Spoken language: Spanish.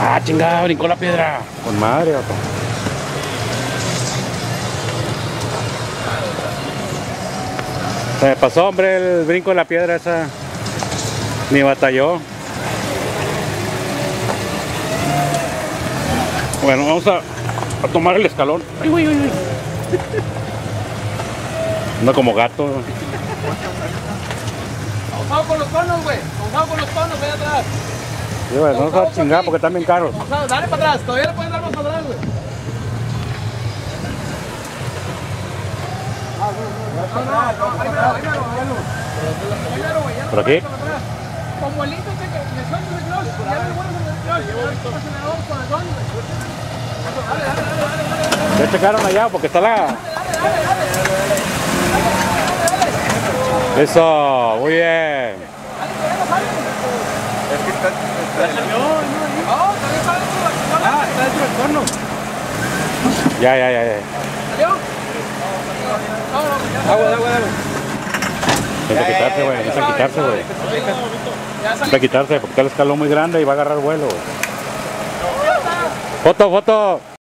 Ah, chingada, brincó la piedra. Con madre, vato. Se me pasó, hombre, el brinco de la piedra esa. Ni batalló. Bueno, vamos a tomar el escalón. Ay, uy, uy, uy. Anda como gato. Pausado con los conos, güey. Pausado con los conos, ve atrás. Sí, güey, no se va a chingar porque están bien caros. Pausado, dale para atrás. Todavía le puedes dar más para atrás, güey. ¿Por aquí? Como el hito que le sueltas el clutch, ya le vuelves el clutch, ya le acelerador con el don, güey. Dale. Ya checaron allá porque está la... Eso, muy bien. Es que está salió, no, también está dentro de la pistola. Ah, está dentro del cono. Ya. ¿Salió? Agua. Necesita quitarse, güey. Necesita quitarse, güey. Necesita quitarse porque está el escalón muy grande y va a agarrar vuelo. Foto.